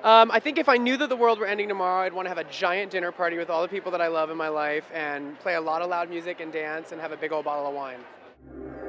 I think if I knew that the world were ending tomorrow, I'd want to have a giant dinner party with all the people that I love in my life and play a lot of loud music and dance and have a big old bottle of wine.